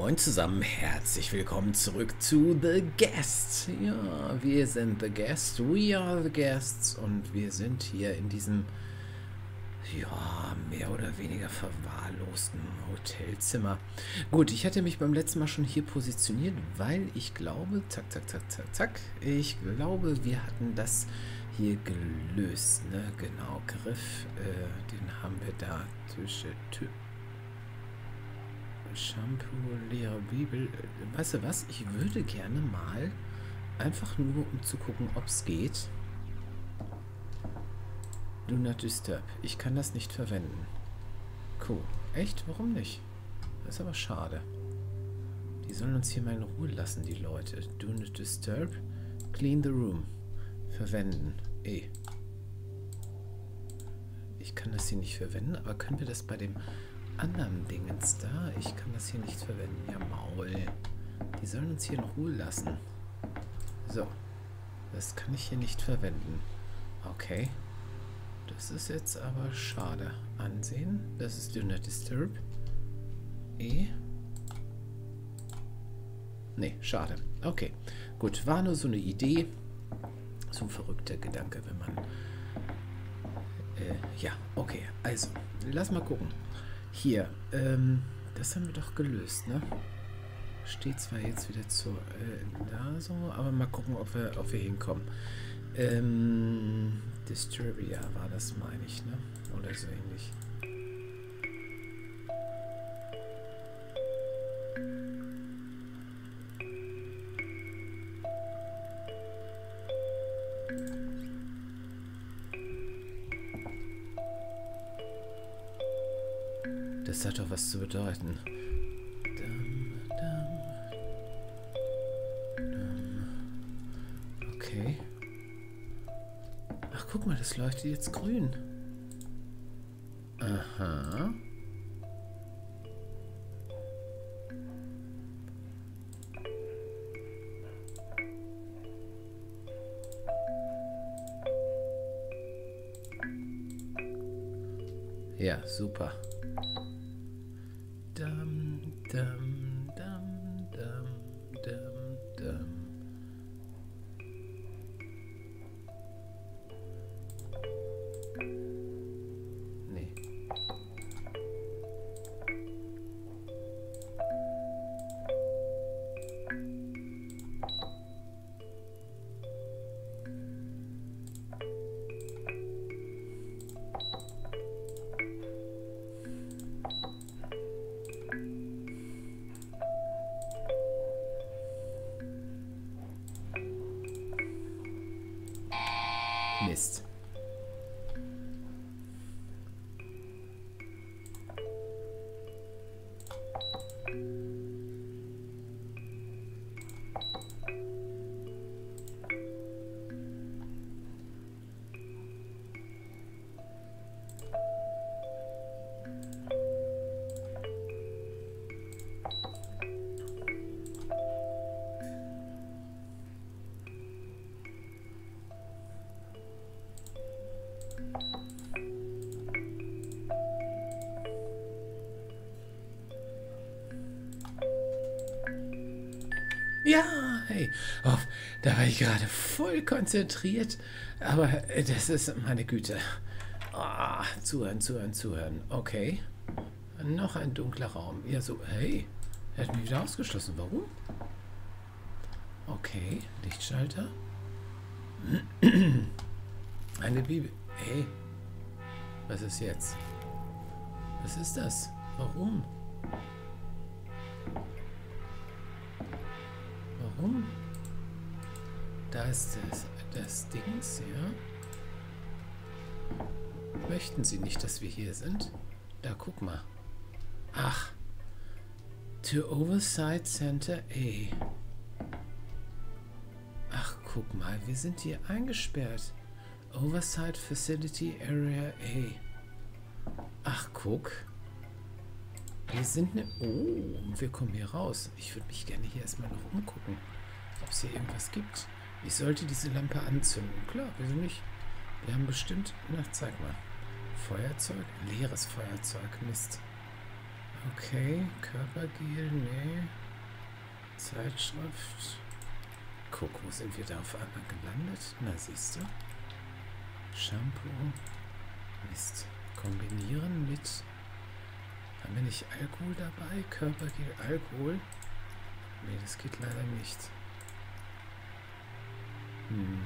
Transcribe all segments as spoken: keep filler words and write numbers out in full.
Moin zusammen, herzlich willkommen zurück zu The Guest. Ja, wir sind The Guest, we are The Guests und wir sind hier in diesem, ja, mehr oder weniger verwahrlosten Hotelzimmer. Gut, ich hatte mich beim letzten Mal schon hier positioniert, weil ich glaube, zack, zack, zack, zack, zack, ich glaube, wir hatten das hier gelöst, ne? Genau, Griff, äh, den haben wir da, Tische, Tü Shampoo, leere Bibel. Weißt du was? Ich würde gerne mal einfach nur, um zu gucken, ob es geht. Do not disturb. Ich kann das nicht verwenden. Cool. Echt? Warum nicht? Das ist aber schade. Die sollen uns hier mal in Ruhe lassen, die Leute. Do not disturb. Clean the room. Verwenden. Eh. Ich kann das hier nicht verwenden, aber können wir das bei dem anderen Dingens da? Ich kann das hier nicht verwenden. Ja, Maul. Die sollen uns hier in Ruhe lassen. So. Das kann ich hier nicht verwenden. Okay. Das ist jetzt aber schade. Ansehen. Das ist Do Not Disturb. E. Nee, schade. Okay. Gut, war nur so eine Idee. So ein verrückter Gedanke, wenn man... Äh, ja, okay. Also, lass mal gucken. Hier, ähm, das haben wir doch gelöst, ne? Steht zwar jetzt wieder zu, äh, da so, aber mal gucken, ob wir, ob wir hinkommen. Ähm, Distribia war das, meine ich, ne? Oder so ähnlich. Das hat doch was zu bedeuten. Dum, dum, dum. Okay. Ach, guck mal, das leuchtet jetzt grün. Aha. Ja, super. Dum, dum, dum, dum, dum, dum. Nee. Mist. Ja, hey. Oh, da war ich gerade voll konzentriert. Aber äh, das ist, meine Güte. Oh, zuhören, zuhören, zuhören. Okay. Noch ein dunkler Raum. Ja, so, hey. Er hat mich wieder ausgeschlossen. Warum? Okay, Lichtschalter. Eine Bibel. Hey. Was ist jetzt? Was ist das? Warum? Warum? Da ist das, das Dings, ja. Möchten Sie nicht, dass wir hier sind? Da, guck mal. Ach. To Oversight Center A. Ach, guck mal, wir sind hier eingesperrt. Oversight Facility Area A. Ach, guck. Wir sind ne... Oh, wir kommen hier raus. Ich würde mich gerne hier erstmal noch umgucken, ob es hier irgendwas gibt. Ich sollte diese Lampe anzünden. Klar, wieso nicht? Wir haben bestimmt... Na, zeig mal. Feuerzeug? Leeres Feuerzeug. Mist. Okay, Körpergel, nee. Zeitschrift. Guck, wo sind wir da auf einmal gelandet? Na, siehst du. Shampoo. Mist. Kombinieren mit... Haben wir nicht Alkohol dabei? Körpergel, Alkohol? Nee, das geht leider nicht. Hm.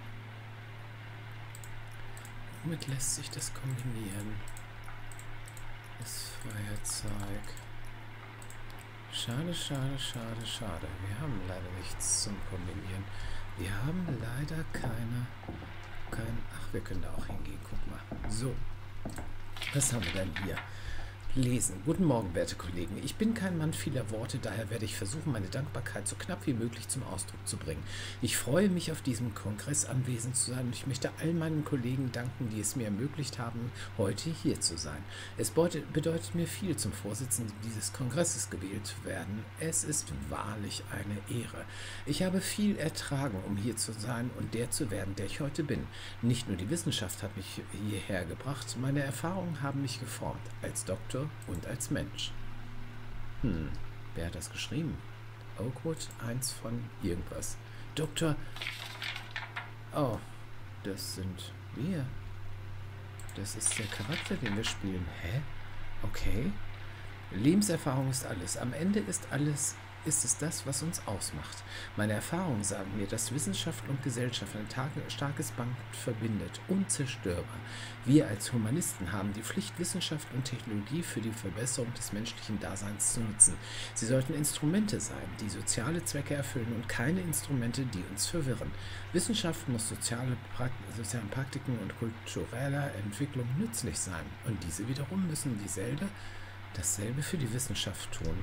Womit lässt sich das kombinieren? Das Feuerzeug. Schade, schade, schade, schade. Wir haben leider nichts zum Kombinieren. Wir haben leider keine... Kein, ach, wir können da auch hingehen. Guck mal. So. Was haben wir denn hier? Lesen. Guten Morgen, werte Kollegen. Ich bin kein Mann vieler Worte, daher werde ich versuchen, meine Dankbarkeit so knapp wie möglich zum Ausdruck zu bringen. Ich freue mich, auf diesem Kongress anwesend zu sein und ich möchte all meinen Kollegen danken, die es mir ermöglicht haben, heute hier zu sein. Es bedeutet mir viel, zum Vorsitzenden dieses Kongresses gewählt zu werden. Es ist wahrlich eine Ehre. Ich habe viel ertragen, um hier zu sein und der zu werden, der ich heute bin. Nicht nur die Wissenschaft hat mich hierher gebracht, meine Erfahrungen haben mich geformt, als Doktor und als Mensch. Hm, wer hat das geschrieben? Oakwood, eins von irgendwas. Doktor... Oh, das sind wir. Das ist der Charakter, den wir spielen. Hä? Okay. Lebenserfahrung ist alles. Am Ende ist alles... ist es das, was uns ausmacht. Meine Erfahrungen sagen mir, dass Wissenschaft und Gesellschaft ein starkes Band verbindet, unzerstörbar. Wir als Humanisten haben die Pflicht, Wissenschaft und Technologie für die Verbesserung des menschlichen Daseins zu nutzen. Sie sollten Instrumente sein, die soziale Zwecke erfüllen und keine Instrumente, die uns verwirren. Wissenschaft muss soziale Prakt sozialen Praktiken und kultureller Entwicklung nützlich sein. Und diese wiederum müssen dieselbe, dasselbe für die Wissenschaft tun.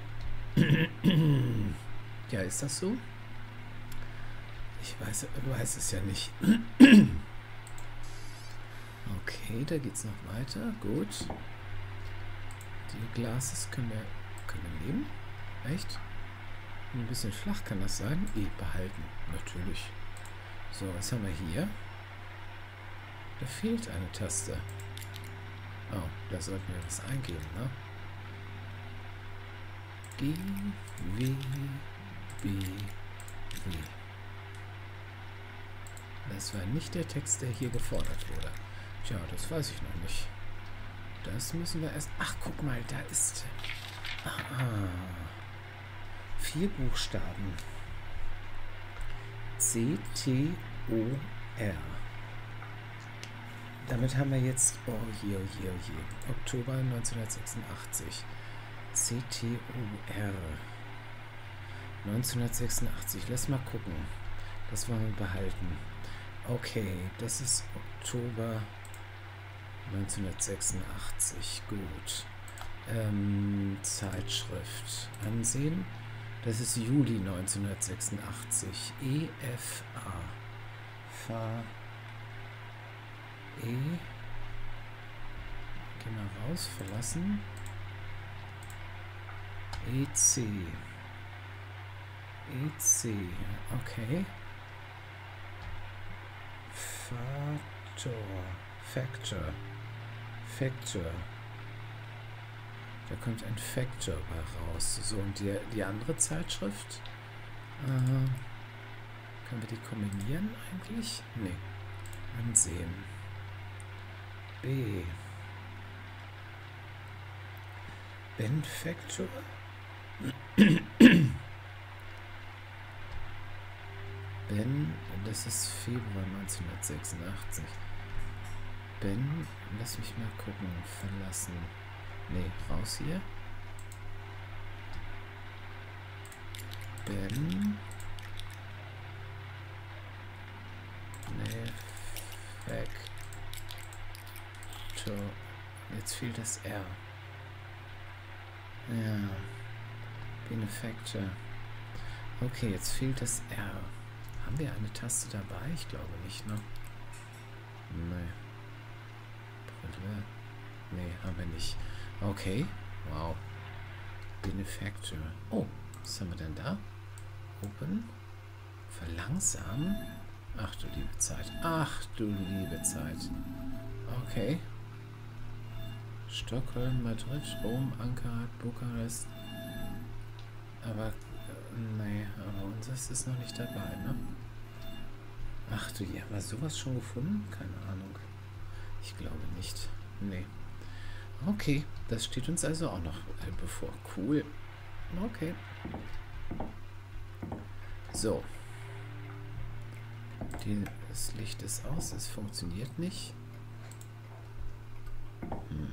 Ja, ist das so? Ich weiß, weiß es ja nicht. Okay, da geht's noch weiter. Gut. Die Glases können wir, können wir nehmen. Echt? Ein bisschen flach kann das sein. Eh, behalten. Natürlich. So, was haben wir hier? Da fehlt eine Taste. Oh, da sollten wir was eingeben, ne? G, W, B, W. Das war nicht der Text, der hier gefordert wurde. Tja, das weiß ich noch nicht. Das müssen wir erst... Ach, guck mal, da ist... Ah, vier Buchstaben. C, T, O, R. Damit haben wir jetzt... Oh je, oh je, oh je. Oktober neunzehnhundertsechsundachtzig. C T O R. neunzehnhundertsechsundachtzig. Lass mal gucken. Das wollen wir behalten. Okay, das ist Oktober neunzehnhundertsechsundachtzig. Gut. Ähm, Zeitschrift. Ansehen. Das ist Juli neunzehnhundertsechsundachtzig. E F A. F E. Geh mal raus. Verlassen. E C. E C. Okay. Factor. Factor. Factor. Da kommt ein Factor bei raus. So, und die, die andere Zeitschrift? Äh, können wir die kombinieren eigentlich? Nee. Ansehen. B. Benfactor? Ben, das ist Februar neunzehnhundertsechsundachtzig. Ben, lass mich mal gucken, verlassen. Nee, raus hier. Ben. Nee, Factor. Jetzt fehlt das R. Ja. Benefactor. Okay, jetzt fehlt das R. Haben wir eine Taste dabei? Ich glaube nicht, ne? Nee. Brille. Nee, haben wir nicht. Okay. Wow. Benefactor. Oh, was haben wir denn da? Open. Verlangsamen. Ach du liebe Zeit. Ach du liebe Zeit. Okay. Stockholm, Madrid, Rom, Ankara, Bukarest. Aber, äh, nee, aber unseres ist noch nicht dabei, ne? Ach du, ja, haben wir sowas schon gefunden? Keine Ahnung. Ich glaube nicht. Nee. Okay, das steht uns also auch noch äh, bevor. Cool. Okay. So. Die, das Licht ist aus, es funktioniert nicht. Hm.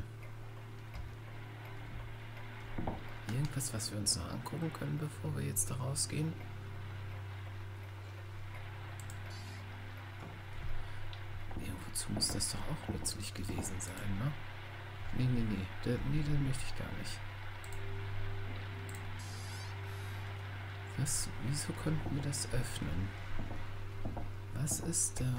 Irgendwas, was wir uns noch angucken können, bevor wir jetzt da rausgehen? Irgendwozu muss das doch auch nützlich gewesen sein, ne? Nee, nee, nee. Da, nee, das möchte ich gar nicht. Was? Wieso konnten wir das öffnen? Was ist da?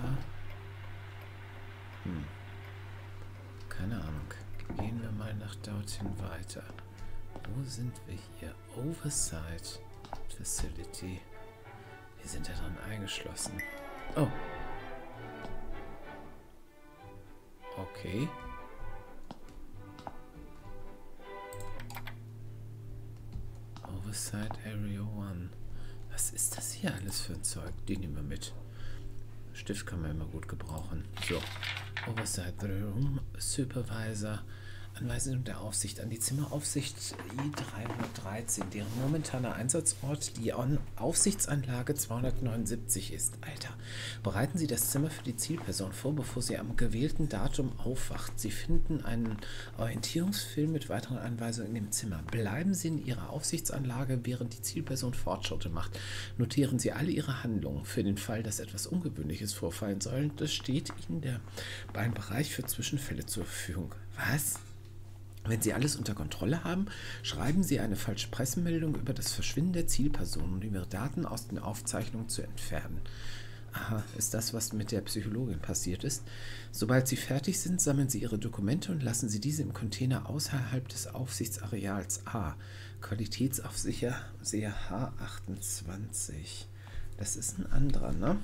Hm. Keine Ahnung. Gehen wir mal nach dorthin weiter. Wo sind wir hier? Oversight Facility. Wir sind da dran eingeschlossen. Oh. Okay. Oversight Area One. Was ist das hier alles für ein Zeug? Den nehmen wir mit. Stift kann man immer gut gebrauchen. So. Oversight Room Supervisor. Anweisung der Aufsicht an die Zimmeraufsicht I dreihundertdreizehn, deren momentaner Einsatzort die Aufsichtsanlage zweihundertneunundsiebzig ist. Alter, bereiten Sie das Zimmer für die Zielperson vor, bevor sie am gewählten Datum aufwacht. Sie finden einen Orientierungsfilm mit weiteren Anweisungen in dem Zimmer. Bleiben Sie in Ihrer Aufsichtsanlage, während die Zielperson Fortschritte macht. Notieren Sie alle Ihre Handlungen. Für den Fall, dass etwas Ungewöhnliches vorfallen soll, das steht Ihnen der, ein Bereich für Zwischenfälle zur Verfügung. Was? Wenn Sie alles unter Kontrolle haben, schreiben Sie eine falsche Pressemeldung über das Verschwinden der Zielperson, um Ihre Daten aus den Aufzeichnungen zu entfernen. Aha, ist das, was mit der Psychologin passiert ist? Sobald Sie fertig sind, sammeln Sie Ihre Dokumente und lassen Sie diese im Container außerhalb des Aufsichtsareals A. Qualitätsaufseher H achtundzwanzig. Das ist ein anderer, ne?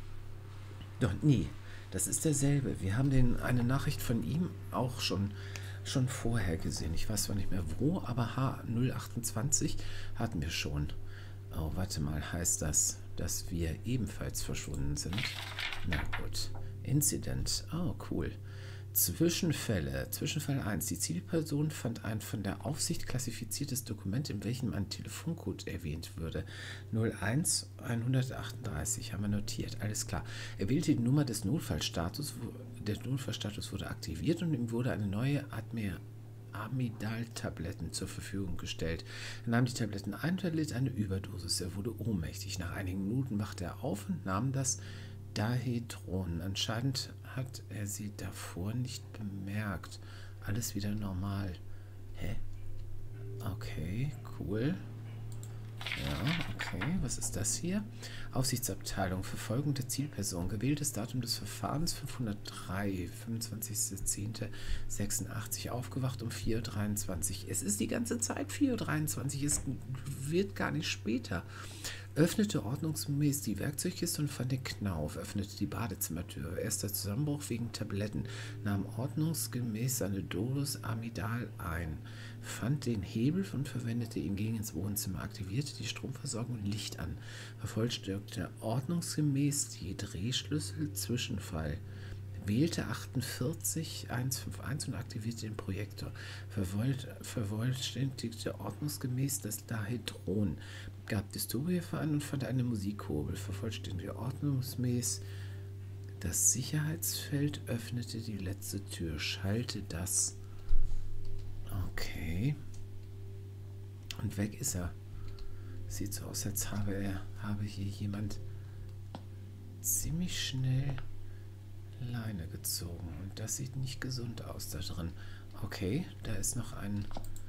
Doch, nee, das ist derselbe. Wir haben den, eine Nachricht von ihm auch schon... schon vorher gesehen. Ich weiß zwar nicht mehr wo, aber H null achtundzwanzig hatten wir schon. Oh, warte mal, heißt das, dass wir ebenfalls verschwunden sind? Na gut. Incident. Oh, cool. Zwischenfälle. Zwischenfall eins. Die Zielperson fand ein von der Aufsicht klassifiziertes Dokument, in welchem ein Telefoncode erwähnt würde. null eins hundertachtunddreißig haben wir notiert. Alles klar. Er wählte die Nummer des Notfallstatus. Der Notfallstatus wurde aktiviert und ihm wurde eine neue Admir Amidal-Tabletten zur Verfügung gestellt. Er nahm die Tabletten ein und erlitt eine Überdosis. Er wurde ohnmächtig. Nach einigen Minuten wachte er auf und nahm das Dahedron. Anscheinend hat er sie davor nicht bemerkt. Alles wieder normal. Hä? Okay, cool. Ja, okay. Was ist das hier? Aufsichtsabteilung, Verfolgung der Zielperson. Gewähltes Datum des Verfahrens fünfhundertdrei, fünfundzwanzigster zehnter sechsundachtzig. Aufgewacht um vier Uhr dreiundzwanzig. Es ist die ganze Zeit vier Uhr dreiundzwanzig. Es wird gar nicht später. Öffnete ordnungsgemäß die Werkzeugkiste und fand den Knauf. Öffnete die Badezimmertür. Erster Zusammenbruch wegen Tabletten. Nahm ordnungsgemäß seine Dosis Amidal ein. Fand den Hebel und verwendete ihn gegen ins Wohnzimmer. Aktivierte die Stromversorgung und Licht an. Vervollständigte ordnungsgemäß die Drehschlüssel. Zwischenfall. Wählte achtundvierzig hunderteinundfünfzig und aktivierte den Projektor. Vervollständigte ordnungsgemäß das Dahedron. Gab Dystopia an und fand eine Musikkurbel. Vervollständigte ordnungsgemäß das Sicherheitsfeld. Öffnete die letzte Tür. Schalte das. Okay. Und weg ist er. Sieht so aus, als habe er habe hier jemand ziemlich schnell Leine gezogen. Und das sieht nicht gesund aus da drin. Okay, da ist noch ein...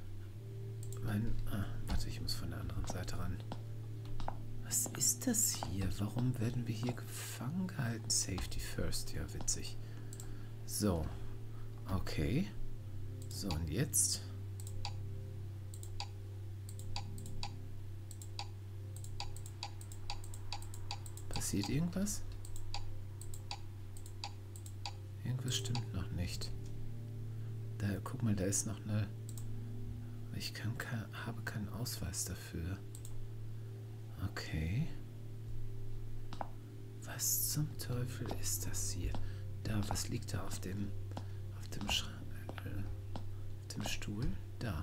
ein ah, warte, ich muss von der anderen Seite ran. Was ist das hier? Warum werden wir hier gefangen gehalten? Safety first. Ja, witzig. So. Okay. So, und jetzt... Passiert irgendwas? Irgendwas stimmt noch nicht. Da, guck mal, da ist noch eine... Ich kann, kann, habe keinen Ausweis dafür. Okay. Was zum Teufel ist das hier? Da, was liegt da auf dem... Auf dem Schrank... Äh, auf dem Stuhl? Da.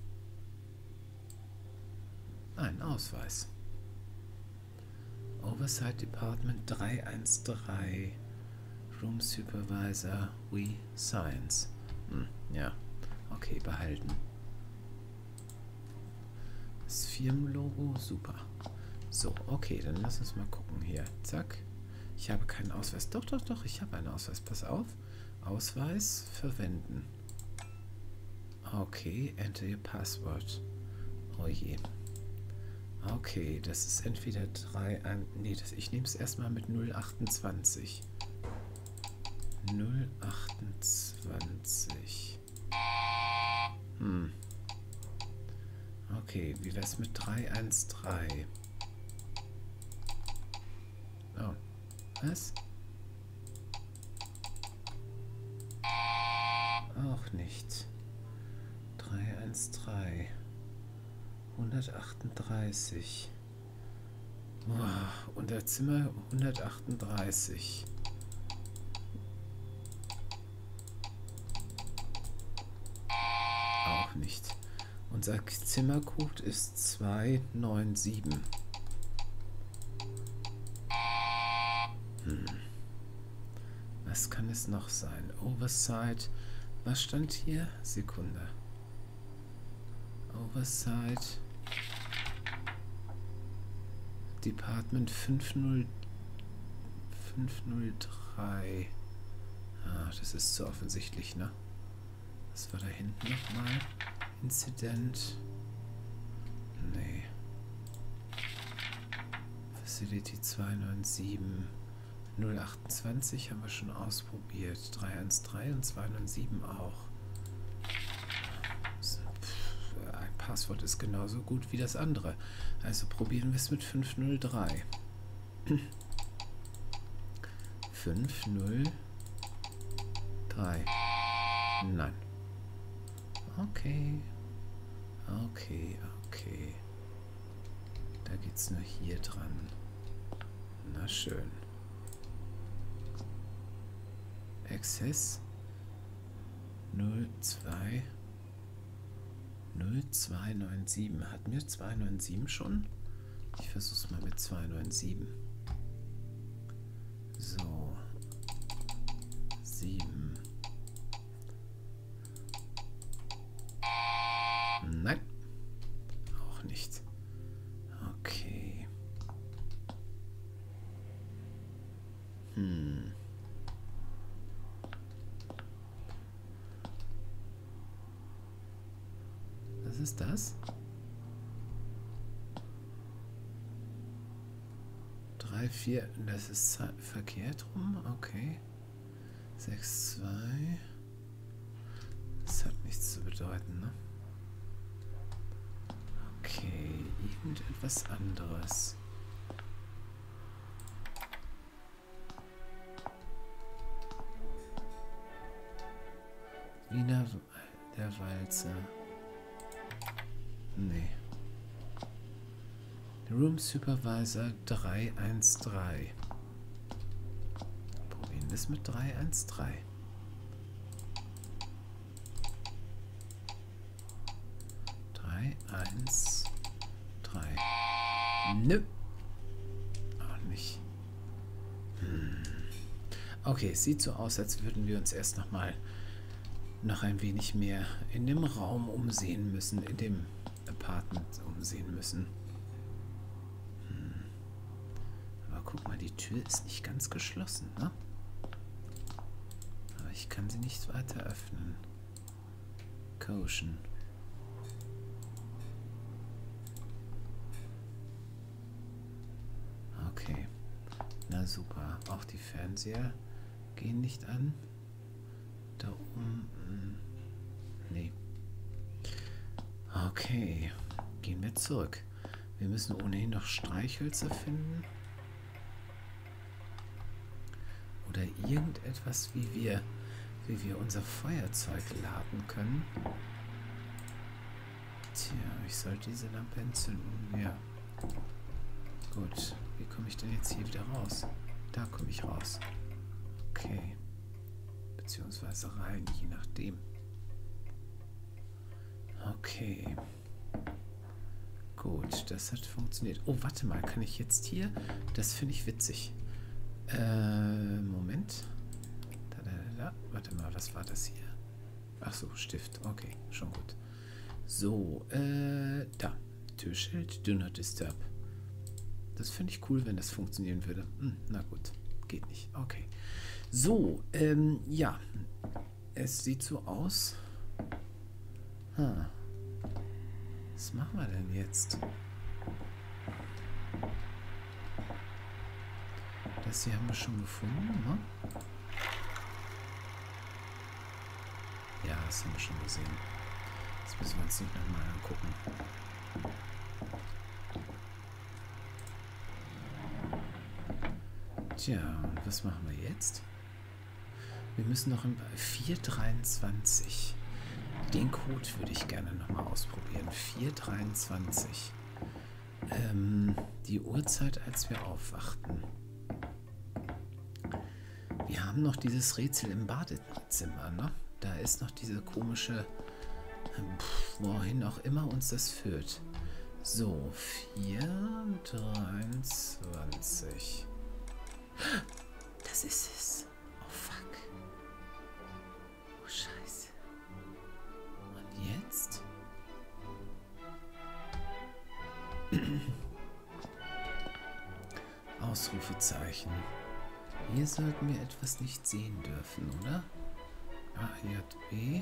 Ein Ausweis. Oversight Department drei eins drei. Room Supervisor, We Science. Hm, ja. Okay, behalten. Das Firmenlogo, super. So, okay, dann lass uns mal gucken hier. Zack. Ich habe keinen Ausweis. Doch, doch, doch, ich habe einen Ausweis. Pass auf. Ausweis verwenden. Okay, enter your password. Oh je. Okay, das ist entweder drei... Nee, das, ich nehme es erstmal mit null achtundzwanzig. null achtundzwanzig. Hm. Okay, wie wär's mit drei eins drei? Oh, was? Auch nicht. drei eins drei. hundertachtunddreißig. Wow, unter Zimmer hundertachtunddreißig. Auch nicht. Unser Zimmercode ist zwei neun sieben. Hm. Was kann es noch sein? Oversight. Was stand hier? Sekunde. Oversight. Department fünf null drei. Ah, das ist zu offensichtlich, ne? Was war da hinten nochmal? Incident. Nee. Facility zwei neun sieben. null achtundzwanzig haben wir schon ausprobiert. drei eins drei und zwei neun sieben auch. Ein Passwort ist genauso gut wie das andere. Also probieren wir es mit fünf null drei. fünf null drei. Nein. Okay. Okay, okay. Da geht's nur hier dran. Na schön. Access null zwei null zwei neun sieben. Hatten wir zwei neun sieben schon? Ich versuch's mal mit zwei neun sieben. So. sieben. Nein. Auch nicht. Okay. Hm. Was ist das? drei, vier, das ist verkehrt rum, okay. sechs, zwei. Das hat nichts zu bedeuten, ne? Okay, irgendetwas anderes. Wiener der Walzer. Nee. Room Supervisor drei eins drei. Probieren wir es mit drei eins drei. drei eins drei. Nö. Auch nicht. Hm. Okay, es sieht so aus, als würden wir uns erst noch mal noch ein wenig mehr in dem Raum umsehen müssen, in dem Apartment umsehen müssen. Hm. Aber guck mal, die Tür ist nicht ganz geschlossen, ne? Aber ich kann sie nicht weiter öffnen. Caution. Okay. Na super. Auch die Fernseher gehen nicht an. Da oben. Nee. Okay. Gehen wir zurück. Wir müssen ohnehin noch Streichhölzer finden. Oder irgendetwas, wie wir wie wir unser Feuerzeug laden können. Tja, ich sollte diese Lampe entzünden. Ja. Gut. Wie komme ich denn jetzt hier wieder raus? Da komme ich raus. Okay. Beziehungsweise rein, je nachdem. Okay. Gut, das hat funktioniert. Oh, warte mal, kann ich jetzt hier? Das finde ich witzig. Äh, Moment. Da, da, da, da. Warte mal, was war das hier? Ach so, Stift. Okay, schon gut. So, äh, da. Türschild, do not disturb. Das finde ich cool, wenn das funktionieren würde. Hm, na gut, geht nicht. Okay. So, ähm, ja. Es sieht so aus. Hm. Was machen wir denn jetzt? Das hier haben wir schon gefunden, ne? Ja, das haben wir schon gesehen. Das müssen wir uns nicht nochmal angucken. Tja, und was machen wir jetzt? Wir müssen noch im vier dreiundzwanzig. Den Code würde ich gerne nochmal ausprobieren. vier dreiundzwanzig. Ähm, die Uhrzeit, als wir aufwachten. Wir haben noch dieses Rätsel im Badezimmer, ne? Da ist noch diese komische, pff, wohin auch immer uns das führt. So, vier dreiundzwanzig. Das ist es. Oh, fuck. Oh, scheiße. Und jetzt? Ausrufezeichen. Hier sollten wir etwas nicht sehen dürfen, oder? A J B.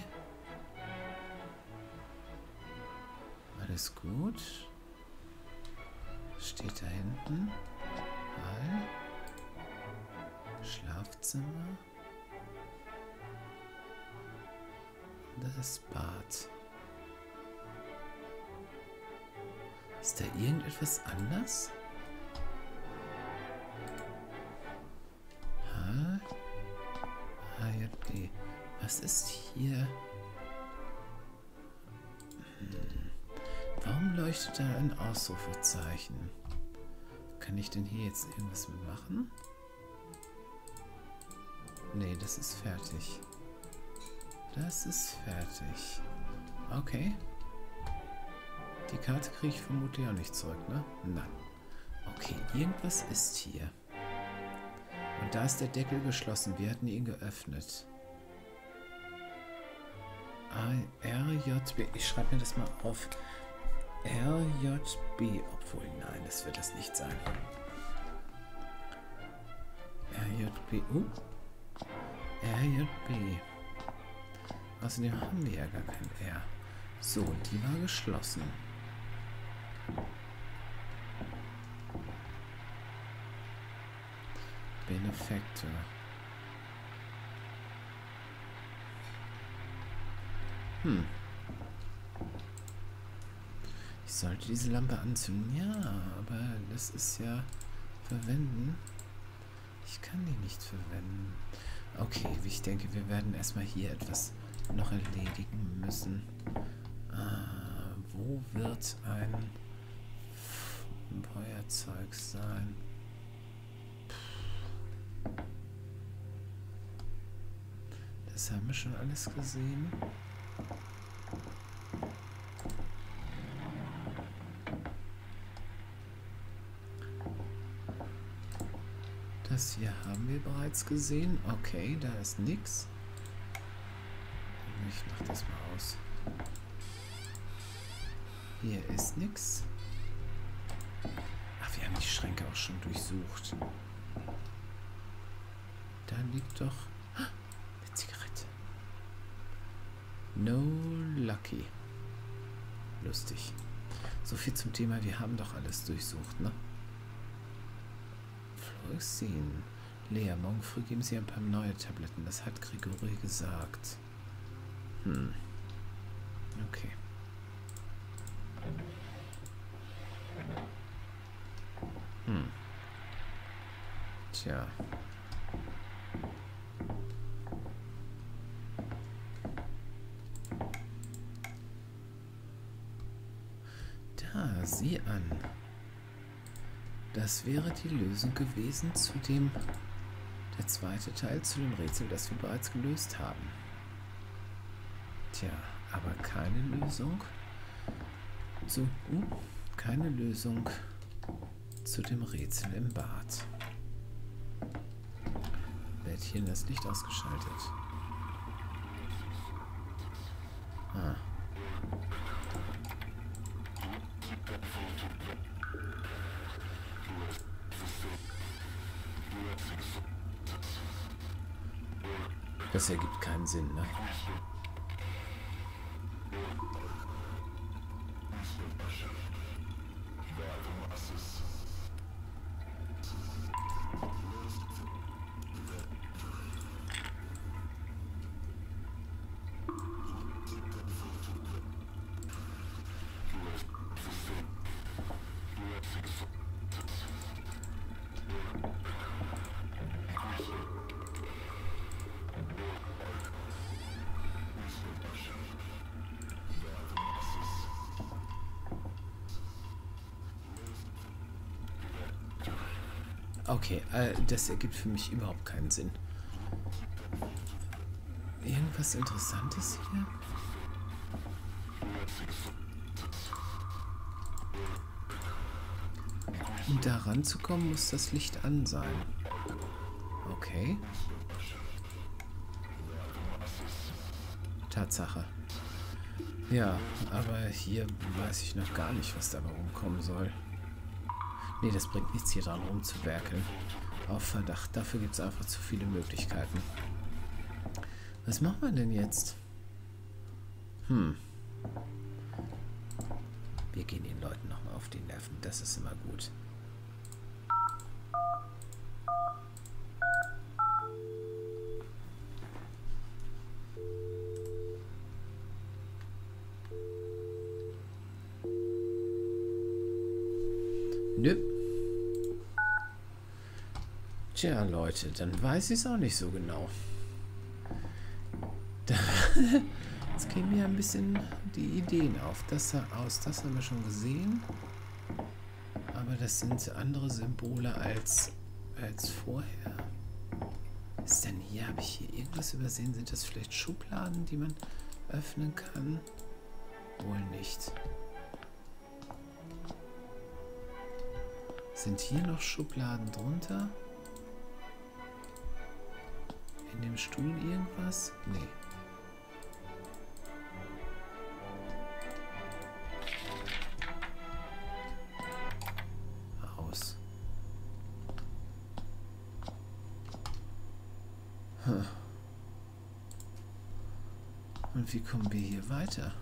Alles gut. Steht da hinten. Hall. Schlafzimmer. Das Bad. Ist da irgendetwas anders? H. A J B. Was ist hier? Hm. Warum leuchtet da ein Ausrufezeichen? Kann ich denn hier jetzt irgendwas mitmachen? Nee, das ist fertig. Das ist fertig. Okay. Die Karte kriege ich vermutlich auch nicht zurück, ne? Nein. Okay, irgendwas ist hier. Und da ist der Deckel geschlossen. Wir hatten ihn geöffnet. R J B. Ich schreibe mir das mal auf. R J B. Obwohl, nein, das wird das nicht sein. R J B. Uh. R J B. Außerdem haben wir ja gar kein R. So, die war geschlossen. Benefactor. Hm. Ich sollte diese Lampe anzünden. Ja, aber das ist ja verwenden. Ich kann die nicht verwenden. Okay, ich denke, wir werden erstmal hier etwas noch erledigen müssen. Ah, wo wird ein Feuerzeug sein? Das haben wir schon alles gesehen. Das hier haben wir bereits gesehen. Okay, da ist nichts. Ich mach das mal aus. Hier ist nichts. Ach, wir haben die Schränke auch schon durchsucht. Da liegt doch eine Zigarette. No lucky. Lustig. So viel zum Thema, wir haben doch alles durchsucht, ne? Fluoxin. Lea, morgen früh geben Sie ein paar neue Tabletten. Das hat Grigori gesagt. Hm. Okay. Hm. Tja. Ja, sieh an. Das wäre die Lösung gewesen zu dem, der zweite Teil zu dem Rätsel, das wir bereits gelöst haben. Tja, aber keine Lösung. So, uh, keine Lösung zu dem Rätsel im Bad. Wer hat hier das Licht ausgeschaltet? Ah. Das ergibt keinen Sinn, ne? Okay, äh, das ergibt für mich überhaupt keinen Sinn. Irgendwas Interessantes hier? Um da ranzukommen, muss das Licht an sein. Okay. Tatsache. Ja, aber hier weiß ich noch gar nicht, was dabei rumkommen soll. Nee, das bringt nichts, hier dran rumzuwerkeln. Auf Verdacht. Dafür gibt es einfach zu viele Möglichkeiten. Was machen wir denn jetzt? Hm. Wir gehen den Leuten nochmal auf die Nerven. Das ist immer gut. Nö. Tja, Leute, dann weiß ich es auch nicht so genau. Da jetzt kämen mir ein bisschen die Ideen auf. Das sah aus, das haben wir schon gesehen. Aber das sind andere Symbole als, als vorher. Was ist denn hier? Habe ich hier irgendwas übersehen? Sind das vielleicht Schubladen, die man öffnen kann? Wohl nicht. Sind hier noch Schubladen drunter? In dem Stuhl irgendwas? Nee. Aus. Hm. Und wie kommen wir hier weiter?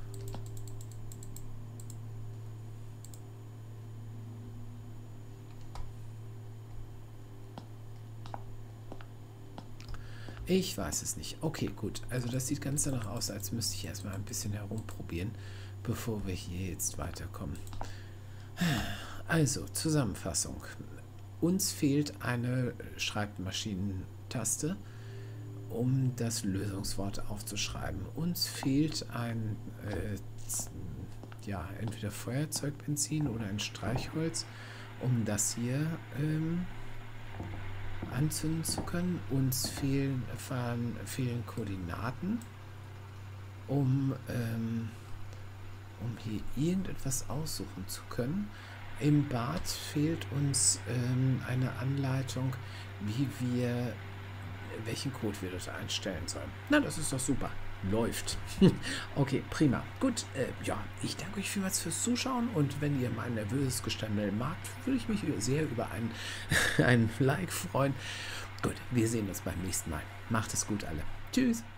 Ich weiß es nicht. Okay, gut. Also das sieht ganz danach aus, als müsste ich erstmal ein bisschen herumprobieren, bevor wir hier jetzt weiterkommen. Also, Zusammenfassung. Uns fehlt eine Schreibmaschinentaste, um das Lösungswort aufzuschreiben. Uns fehlt ein, äh, ja, entweder Feuerzeugbenzin oder ein Streichholz, um das hier ähm, anzünden zu können. Uns fehlen, fehlen, fehlen Koordinaten, um, ähm, um hier irgendetwas aussuchen zu können. Im Bad fehlt uns ähm, eine Anleitung, wie wir, welchen Code wir dort einstellen sollen. Na, das ist doch super. Läuft. Okay, prima. Gut, äh, ja, ich danke euch vielmals fürs Zuschauen und wenn ihr mein nervöses Gestammel magt, würde ich mich sehr über ein, ein Like freuen. Gut, wir sehen uns beim nächsten Mal. Macht es gut alle. Tschüss.